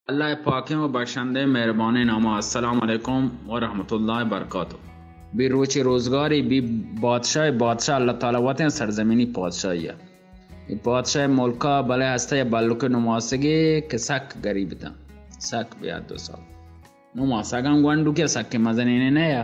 अल्लाह पाकियों व बख्शंदे मेहरबान नामा अस्सलाम वालेकुम व रहमतुल्लाहि व बरकातुहू। बी रोची रोजगारी बी बादशाह अल्लाह ताला वते सरजमीनी पादशाही ये पादशाह मुल्का बले हस्ते बालू के नुमासगे के सक गरीब था सक बिया दो साल नुमासगम गंडू के सक के मजने ने या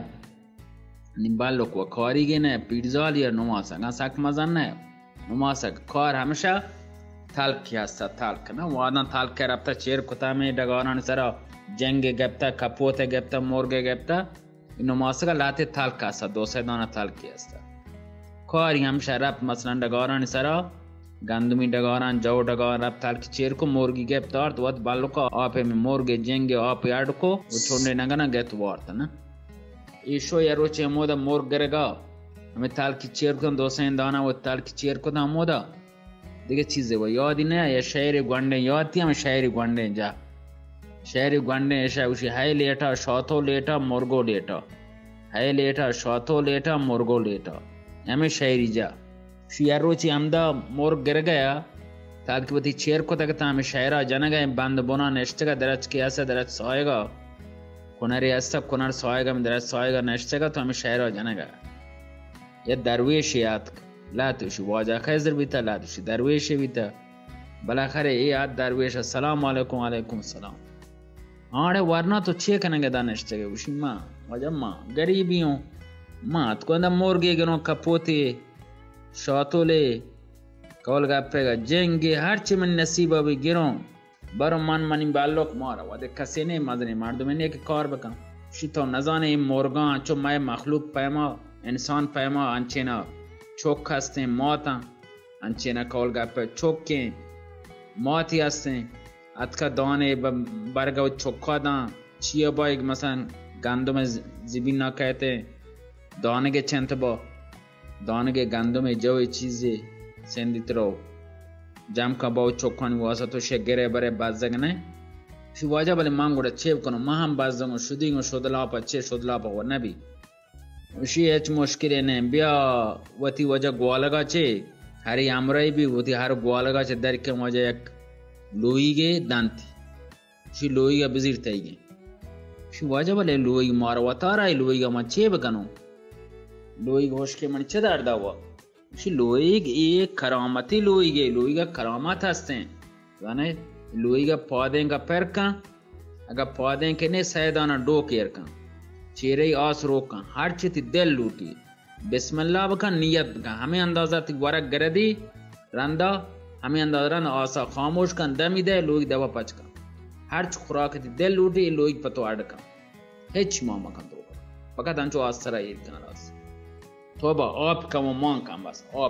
निबालो को खारी के ने पिज्जा लिया नुमासगा सक मजन ने नुमासग खार हमेशा थाल कियास्ता थाल कना वादा थाल के रफ्ता चेर कुता में डगाना सरा जंगे गप्ता कपोते गप्ता मोरगे गप्ता इनो मासगा लाते थाल कासा दो से दाना थाल कियास्ता खार हम शराब मसलन डगाना सरा गंदमी डगाना जौ डगाना रब थाल की चेर को मोरगी गप्ता और वत बालो का आपे में मोरगे जंगे आप याड को वो छोड़ने नगना गत वार्ता ना ईशो यारो चे मोदा मोर गरेगा हमें थाल की चेर को दो से दाना वो थाल की चेर को ना मोदा देखिए चीज़ें वो याद ही नहीं या शहरी गुंडे याद थी हमें शहरी गुंडे जा शहरी गुंडे ऐसा उसी हाय लेटा शौतो लेटा मुर्गो लेटा हाय लेटा शौतो लेटा मुर्गो लेटा हमें शहरी जा शियारो ची हमदा मोर गिर गया ताकि बती चेर को तक हमें शहरा जन गए बंद बोना नेश्ते का दरज किया से दरज सोएगा कुनरे ऐसा कुनर सोएगा में दरज सोएगा नेश्ते का तो हमें शहरा जन गया ये दरवेश याद لا تشي واجا خيزر بيتا لا تشي درويش بيتا بلا خره याद दरवेश अस्सलाम वालेकुम सलाम आड़े वरना तो छे कनेंगे दानिश चगे उसी माँ वजम्मा गरीबियों माँ तो कोंदा मोरगे गनो कपोते शातोले कौल गप्पेगा जेंगे हर चिमन नसीबा भी गिरों बरो मन बालोक मारा वादे कसेने मदने मार दो मैंने एक कार बका शितो नजाने मोरगा चो मैं मखलूक पैमा इंसान पैमा अंचेना चोक हस्ते मौत अंचेना कौल गप्पे चोके मौत ही हस्ते अतका दाने बरगा चोखा दा चिया बाइक मसन गंदों में जिबिन ना कहते दाने के चंत बा दाने के गंदों में जो ये चीज़ें सेंधित रहो जम का बाव चोखा नहीं हुआ सा तो शेगरे बरे बाज़ग ने शिवाजा बले मांगोड़े चेव कनो महम बाज़गो शुद्धिंगो शोधला पा चे शोधला पा वो नबी उसी एच मुश्किल ने बिया वती वजह ग्वालगा चे हरी आमराई भी वती हर ग्वालगा चे दर के वजह एक लोई गे दांती शी लोई का बिजिर तई गे शी वजह बले लोई मार वतारा लोई का मचे बकनो लोई घोष के मन चदार दावा शी लोई एक करामती लोई का करामत हस्ते यानी लोई का पौधे का पैर का अगर पौधे के ने सैदाना डो केर का चेरे आस रोका हर चीज दिल लूटी बिस्मिल्लाह बका नियत बका हमें अंदाजा थी वरक गरदी रंदा हमें अंदाजा रंदा आसा खामोश का दमी दे लोग दवा पच का हर खुराक थी दिल लूटी लोग पतो आड़ का हिच मामा का तो पका तंचो आसरा ये कनारास तोबा आप का वो मांग का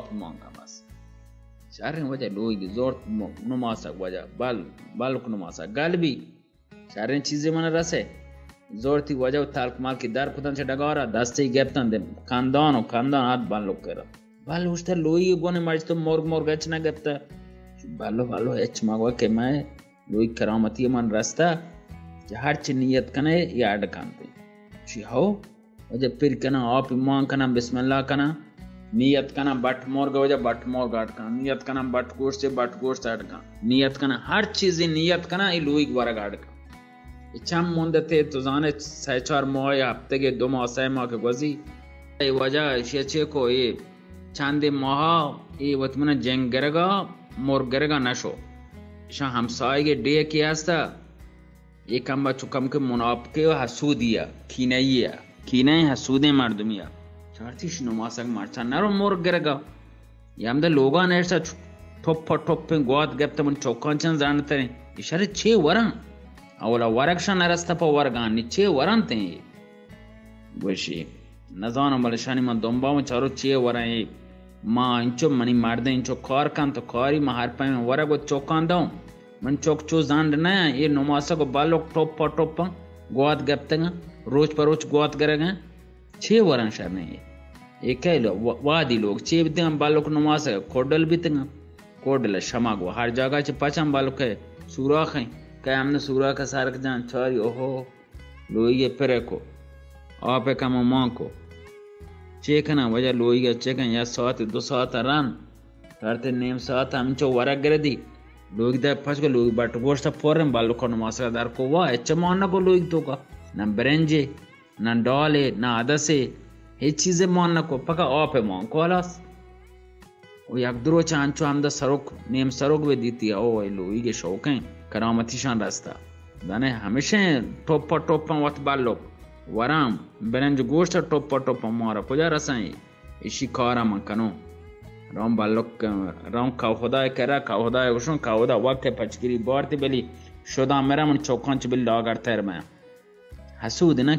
बस शारे वजह लोग जोर नुमासा वजह बाल को नुमासा गल भी शारे चीजें मन रसे जोर थी वजह ताल्क माल की दार खुदन से डगारा दस्ते गेप्तन दे खानदान हाथ बाल लोग करा बाल उस्तर लोई गोने मर्ज तो मोर गच ना गेप्ता बालो एच मागवा के मैं लोई करामती मन रास्ता हर ची नियत कने याद कांते शी हो वजह फिर कना आप इमान कना बिस्मिल्लाह कना नियत कना बट मोर गाट कना नियत कना बट गोश्त आड़ का नियत कना हर चीज नियत कना ई लोई वारा गाड़ का इच्छाम मुंदते तो जाने सैचार मोय हफ्ते के 2 माह 6 माह के गुजी ये वजह शेचे को ये चांदे महा ये वतमना जंग गरगा मोर गरगा नशो शा हमसाई के डे कियास्ता ये कम चुकम के मुनाफ के हसूदिया खीने हसूदे मर्दमिया चारती शनुमासक मारचा नरो मोर गरगा ये हमदा लोगा ने ऐसा ठोप पे गोत गप्त मन चौकांचन जानते हैं इशारे 6 वरं अवला वरक्षा नरस्ता पर वरगान निचे वरंते वशी नजान मलशानी मन दोंबा में चारो चे वरां मां इंचो मनी मार दे इंचो कार कान तो कारी महर पे वरा को चौकान दो मन चौक चो जान ना ये नमासा को बालो टोप गोत गप्तंगा रोज पर रोज गोत करेगा 6 वरं शरने ये कह लो वादी लोग चे बिते बालो को नमासा कोडल बितंगा कोडल शमा गो हर जगह चे पचम बालो के सुराख है क्या हमने सूरा का सारक जान चारी ओहो लोई के पेरे को आप का मां को चेकना वजह लोई के चेकन या 2 सात रन करते नेम सात हम चो वरक गरदी लोग दे पच को लोग बट गोश्त पोरन बालो को नमासा दार को वा एच मान को लोग तो का ना ब्रेंजे ना डॉले ना आदसे हे चीजें मान को पका ऑप है मान को अलास वो यकदरो चांचो हम द सरोक नेम सरोक वे दीती है ओ लोग के शौक हैं करामती शान रास्ता दाने हमेशा टोपा वत बालो वराम ब्रेंज गोश्त टोपा मारा कुजा रसाई इसी कारा मन कनो राम बालोक राम का खुदा करा का खुदा उशों का खुदा वक्त पचगिरी बारती बली शोदा मेरा मन चौकांच बिल लागर तेर में हसूद ना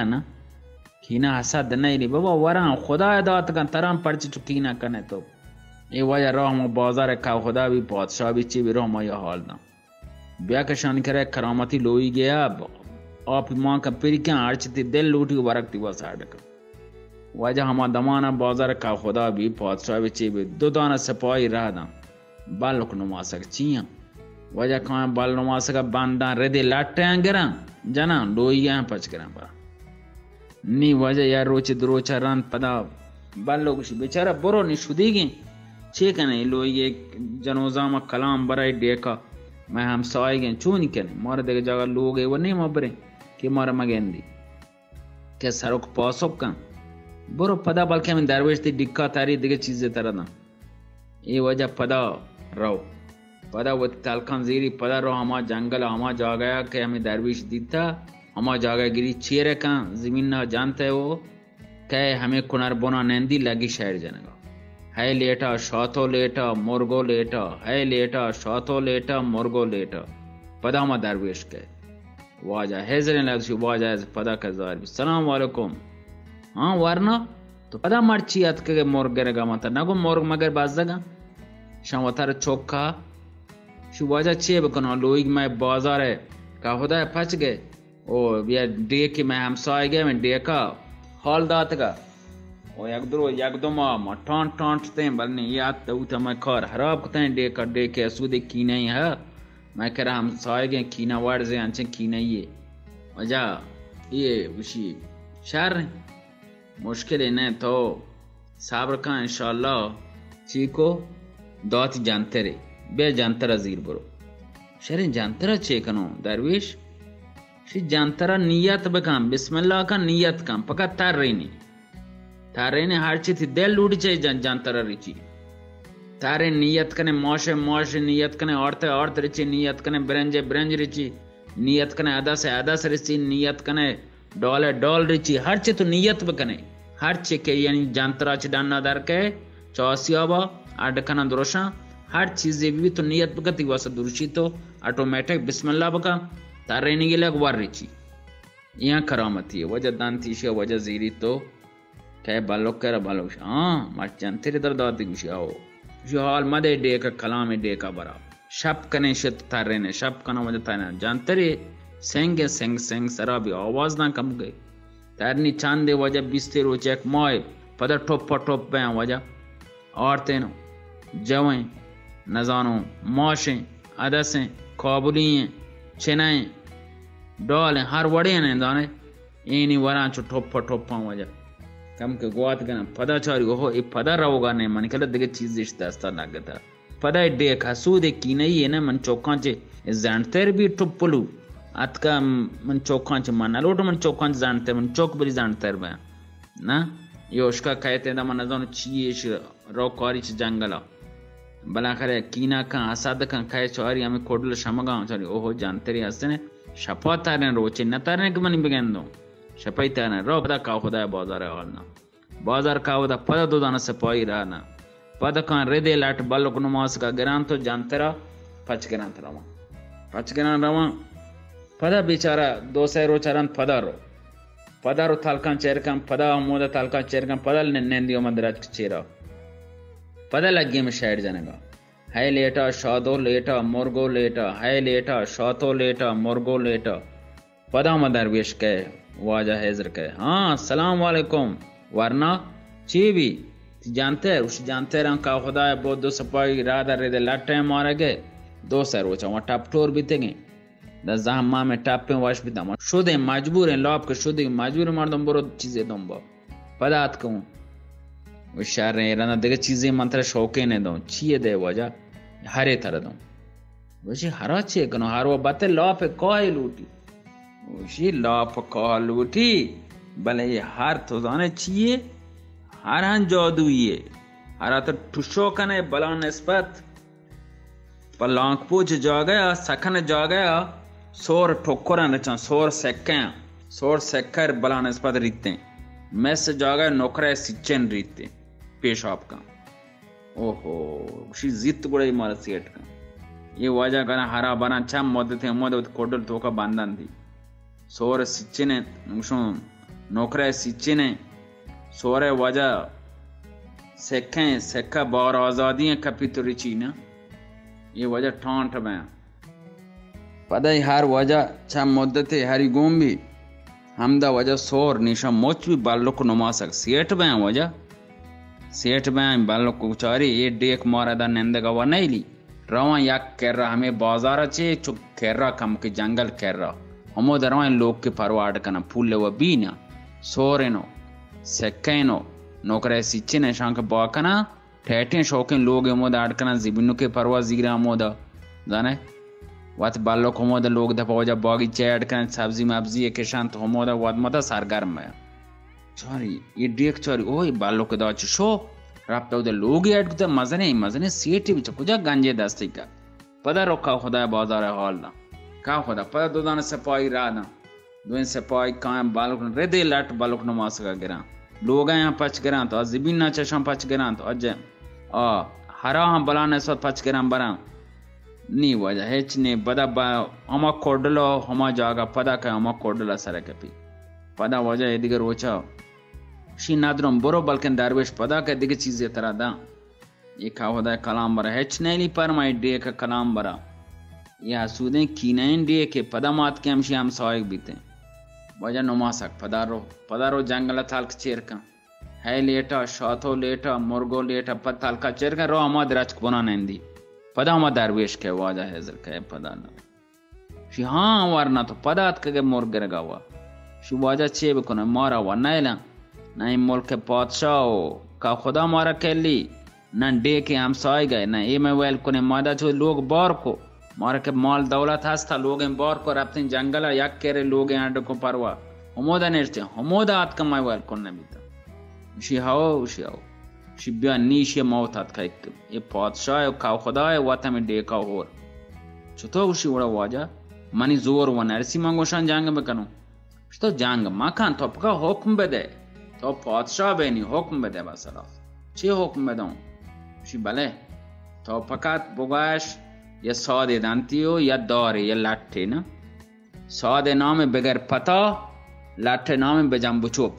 कीना हसद नहीं बाबा वरा खुदा दात का तराम पड़च कीना कने तो ये वजह राम बाजार का खुदा भी बादशाह भी ची भी राम या हाल ना ब्याह का शान करे करामती लोई गया आप मां का पिरी क्या आर्चती दिल लूटी वरकती बस आड़क वजह हमा दमाना बाजार का खुदा भी बादशाह भी ची भी दो दाना सपाई रहा ना बालक नुमासक चिया वजह कहाँ बाल नुमासक बांधा रेदे लाटे आंगरा जना लोई यहाँ पच करा पा नी वजह यार रोचा रन पदा बालोग बेचारा बरो नी शुदीगी चेक नहीं लोई ये जनोजा में कलाम बराई डेका मैं हम साई गए चून के नहीं मार देगा जगह लोग वो नहीं मबरे कि मार मगेंदी क्या सरोक पासोक का बरो पदा बल्कि हमें दरवेश थी डिक्का तारी दिगे चीजें तरह ना ये वजह पदा रहो पदा वो तालकान जीरी पदा रहो हमा जंगल हमा जा गया कि हमें दरवेश दीता हमा जा गया गिरी चेरे का जमीन ना जानते हो कहे हमें कुनार बोना नंदी लगी शहर जानेगा है लेटा शौतो लेटा मुर्गो लेटा है लेटा शौतो लेटा मुर्गो लेटा पदा हमा दरवेश के वाजा हेजर लग वाजा पदा का जार सलाम वालेकुम हाँ वरना तो पता मर्ची अत के मोर गरेगा मत ना को मोर मगर बाजगा शवतार चौका शुवाजा चे बकनो लोग मैं बाजार है का खुदा फच गए ओ ये डे के मैं हम साए गए मैं डे का हॉल दात का ओ एकदम टांट ते बलने याद तो उत मैं खर हराब कते डे के सुदे की नहीं है मैं कह रहा हम साए गए कीना वाड़ से अंचे की नहीं ये वजह ये उसी शहर मुश्किल इन्हें तो साबर का इंशाल्लाह चीको दात जानते रे बे जानतरा जीर बरो शरीर जानतरा चेकनो दरवेश शी जानतरा नियत बकाम बिस्मिल्लाह का नियत काम पका तार रही हर चीज दिल लूट चाहिए जानतरा रिची तारे नियत कने मोशे नियत कने औरत रिची नियत कने ब्रेंज रिची नियत कने आदा से रिची नियत कने डॉल रिची हर चे तो नियत बकने हर चे के यानी जानतरा चिडाना दर के चौसियाबा आडकना दुरुशा हर चीज भी तो नियत बकती वसा दुरुशी तो ऑटोमेटिक बिस्मिल्लाह बका तारे नहीं गिला वार रिची यहाँ करामती है वजह दानती शे वजह जीरी तो कह बालोक कर बालोक हाँ मत जानते रे दर्द गुशी आओ जो हाल मदे डे का कलाम डे का बरा शब कने शत तारे ने शब कना वजह ताने जानते रे सेंग सरा भी आवाज ना कम गई तारनी चांदे वजह बिस्ते रोचे एक मोय पदर टोप पे वजह औरतें जवें नजानो मोशें अदसें काबुलियाँ चेनाएं डॉलें हर वड़े ने दाने इन्हीं वरां चो टोप वजह कम के गुआत गना पदा चारी हो ये पदा रहोगा ने मन कल दिगे चीज इस दस्ता नागता पदा देख हसूदे की नहीं है ना मन चौका चे जानते भी टुप्पलू अतका मन चौकांच मन लोट मन चौकांच जानते मन चौक बरी जानते रे ना योशका कहते दा मन जानो चीश रो कारिच जंगला बला करे कीना का असाद का कहे चोरी हमें कोडल शमगा चोरी ओहो जानते रे हसने शपता ने रोचे न तारने के मन बिगेंदो शपैता ने रो पदा का खुदा बाजार हालना बाजार का खुदा पदा दो दाना सपाई रहना पदा का रेदे लाट बालोक नमाज का गरान तो जानते रा पच गरान रवा पदा बेचारा दो सै रोचारन पदारो तालकान चेरकम पदा मोदा तालकान चेरकम पदल नेंदियो मंदराज चेरा पदा लगे में शायद जानेगा है लेटा शादो लेटा मुर्गो लेटा है लेटा शातो लेटा मुर्गो लेटा पदा मदरवेश के वाजा हेजर के हाँ सलाम वालेकुम वरना चीवी जानते हैं उस जानते रहा का खुदा है बहुत दो सपाई राधा रेदे लाटे मारे गए दो सै रोचा वहाँ टप टोर भी तेंगे दज़ामा में टाप पे वाश भी दम शुदे मजबूर हैं लॉप के शुदे मजबूर मार दम बरो चीजें दम बा पदात कहूँ विशार रहे रना देखे चीजें मंत्र शौके ने दो चीए दे वजह हरे तरह दो وشی هرا چه کنو هرو بته لاپ کاه لوٹی وشی لاپ کاه لوٹی بله یہ هر تو دانه چیه هر هن جادویه هر تو ٹوشو کنه بلا نسبت پلانک پوچ جا گیا سکن جا گیا سور ٹھوکرن رچان سور سکر بلا نسبت ریتے میس جا گیا نوکرے سچن ریتے پیشاب کا اوہو شی زیت گڑے مال سیٹ کا یہ وجہ کرنا ہرا بنا چم مدت مدت کوڈل تو کا باندھن تھی سور سچنے نشون نوکرے سچنے سورے وجہ سکھیں سکھا بار آزادیاں کپی تو رچینا یہ وجہ ٹھانٹ میں پدہ ہر وجہ چم مدت ہری گوم بھی ہمدا وجہ سور نیشا موچ بھی بالو کو نما سک سیٹ میں وجہ سیٹ میں بالو کو چاری یہ ڈیک مارا دا نندگا و نہیں لی روان یک کر رہا ہمیں بازار چے چک کر رہا کم کے جنگل کر رہا ہمو دروان لوگ کے پرواڑ کنا پھولے و بینا سورنو سکینو نوکرے سچنے شانک باکنا ٹھیٹیں شوکیں لوگ ہمو دا اڑکنا زبنو کے پروا زیگرہ ہمو دا دانے وات بالو کو ہمو دا لوگ دا پوجا باگی چے اڑکنا سبزی مبزی کشان تو ہمو دا واد مدہ سرگرم ہے چاری یہ ڈیک چاری اوہ بالو کے دا چشو رابطہ دا لوگی اڑکتا مزنے سیٹی بچا کجا گنجے دستی کا پدا رکھا خدا بازار حال دا کا خدا پدا دو دانا سپائی را دا دو ان سپائی کائم بالو کن ردے لٹ بالو کن ماسکا گران لوگ یہاں پچ گران تو زبین نا چشم پچ گران تو اجے ہرا ہم بلانے سوت پچ گران بران نی وجہ ہیچ نی بدا ہما کوڈلو ہما جاگا پدا کہ ہما کوڈلو سرکے پی پدا وجہ یہ دیگر روچا شی نادرم برو بلکن درویش پدا کہ دیگر چیزیں طرح دا یہ کھا ہودا ہے کلام برا ہیچ نیلی پرمائی ڈے کا کلام برا یہ حسودیں کینین ڈے کے پدا مات کے ہمشی ہم سوائک بیتے وجہ نماسک پدا رو جنگل تھالک چیر کا ہے لیٹا شاتو لیٹا مرگو لیٹا پد تھالکا چیر کا رو ہما درچک بنا نیندی پدا ہما درویش کے واجہ حضر کے پدا نا شی ہاں ورنا تو پدا ات کے مرگ رگا ہوا شی واجہ چے بکنے مارا ہوا نیلا نہ ملک پادشاہ کا خدا مارا کلی نہ ڈے کے ہم سائے گئے نہ اے میں ویل کنے مادہ جو لوگ بار کو مارا کے مال دولت ہستا لوگ بار کو رابطیں جنگلہ یک کرے لوگ انڈ کو پروا ہمودا نیرتے ہمودا آت کا میں ویل کنے بیتا شی ہاو شی بیا نیشی موت آت کا ایک یہ پادشاہ کا خدا ہے واتا میں ڈے کا ہور چھتو شی وڑا واجہ منی زور و نرسی منگوشان جانگ بکنو چھتو جانگ مکان تو پکا حکم بدے تو پادشاہ بینی حکم بده بسرا چی حکم بدم شی بله تو فقط بگوش یا ساده دانتیو یا داره یا لطه نه ساده نام بگر پتا لطه نام بجنب چوب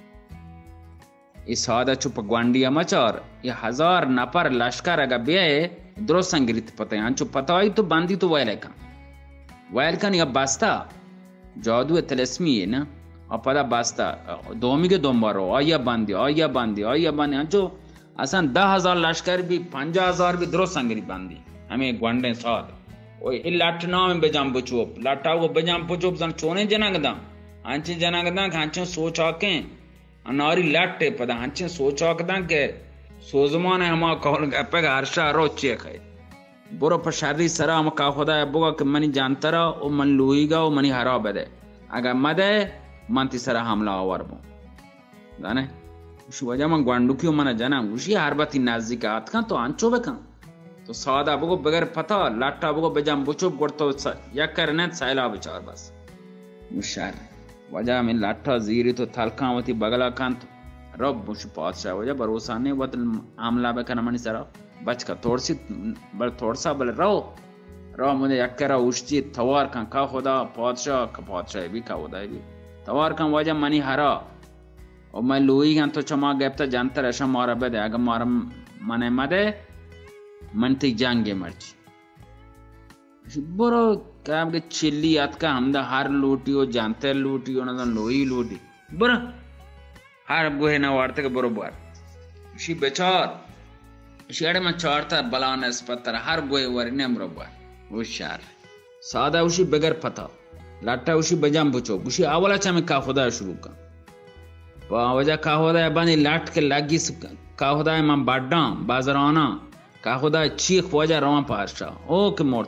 ای ساده چوب گواندی مچار یا 1000 نفر لشکر اگه بیایه درست سنگریت پتا یعنی چوب پتایی تو بندی تو ویل کن یا بستا جادو تلسمیه نه اپدا باستا دومی کے دومبارو آیا باندی جو اصلا 10,000 لشکر بھی 50,000 بھی درست سنگری باندی ہمیں گوانڈیں ساتھ اوہ لٹ نام بجام بچوب لٹا وہ بجام بچوب زن چونے جنگ دا ہنچیں جنگ دا کہ ہنچیں سوچ آکیں اناری لٹ پدا ہنچیں سوچ آک دا کہ سوزمان ہے ہما کول گپے گا ہرشا رو چیک ہے برو پر شرری سرا ہم کا خدا ہے بگا کہ منی جانتا رہا او من لوئی گا او منی حرا بدے اگر مدے منتی سرا حملہ آور بوں دانے وشی وجہ من گوانڈو کیوں منا جنم وشی ہر باتی نزدیک آت کن تو انچو بکن تو سادہ بگو بگر پتا لٹا بگو بجام بچوب گوڑتو یک کرنیت سائلہ بچار بس وشار وجہ من لٹا زیری تو تھلکان وطی بگلا کن تو رب وشی پادشاہ وجہ بروسانے وقت حملہ بکن منی سرا بچ کا تھوڑ سا بل رو مجھے یک کرا اوشتی توار کن کا خدا پادشاہ بھی کا خدا بھی توار کن وجہ منی ہرا اور میں لوئی گن تو چما گیبتا جانتا رشا مارا بدے اگر مارا منے مدے منتی جانگے مرچی برو کہا کہ چلی آت کا ہمدہ ہر لوٹی ہو جانتے لوٹی ہو نظر لوئی لوٹی برو ہر گوہے نوارتے کہ برو بار شی بچار شیڑے میں چارتا بلان اسپتر ہر گوہے واری نمرو بار وہ شار سادہ اوشی بگر پتا لٹا اوشی بجام بچو اوشی اولا چا میں کا خدا شروع کا وجہ کا خدا ہے بانی لٹ کے لگی کا خدا ہے من بڑھاں بازرانا کا خدا ہے چیخ وجہ روان پارشا او کہ مورتوں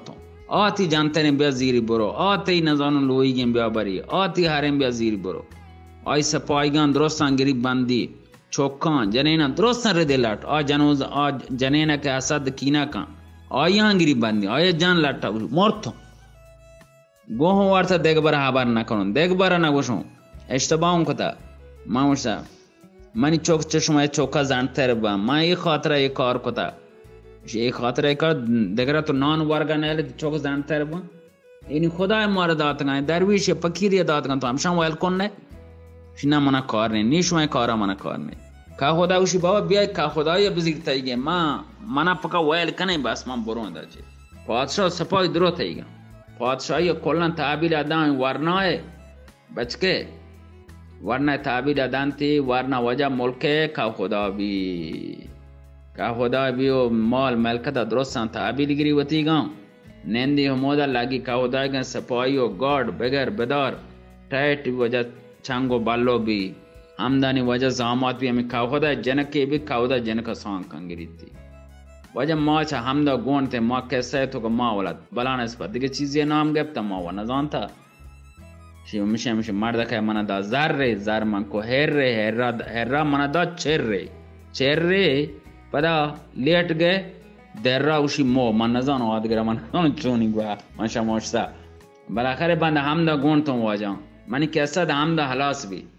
آتی جانتن بیا زیری برو، آتی نزانو لویگیم بیا بری، آتی هرم بیا زیری برو. آی سپاهیگان درستان گریب بندی چوکان جنینا درستان رده لٹ آ جنوز آ جنینا که اسد کینا کان آیان گریب بندی آیا جان لٹا مرتو گوهم وارتا دگبر حبر نکنن دگبر نگوشون اشتباهم کتا ما مشتا منی چوک چشمای چوکا زنتر با ما ای خاطره ای کار کتا ای خاطره ای کار دگره تو نان ورگا نیلی چوک زنتر با اینی خدای مارا داتگان درویش پکیری داتگان تو همشان ویل کن نه شینا منا کار نه نیشوی کارا منا کار نه که خدا وشی بابا بیای که خدای بزرگ تایگه منا پکا ویل کنه بس من برون داچه پادشاه سپاهی درو تایگه پادشاهی کلن تعبیل ادان ورنای بچکه ورنای تعبیل ادان تی ورنا وجه ملکه که خدا بی و مال ملکت درستان تعبیل گیری و تیگان نندی همودا لگی که خدای گن سپاهی و گارد بگر بدار تایت وجه چنگو بالو بی همدانی وجه زامات بی همی که خدا جنکی بی که خدا جنک سان کنگیری تی وجه ما چه همدا گون ته ما کسه تو که ما ولد بلان اسپا دیگه چیزی نام گفتا ما و نزان تا میشه مرد که من دا زر من کو هر من دا چر پدا لیٹ گه در اوشی مو من نزان آدگر من نزان چونی گوه من شماشتا بالاخره بند همدا گون تو واجه منی کسه دا همدا حلاس بی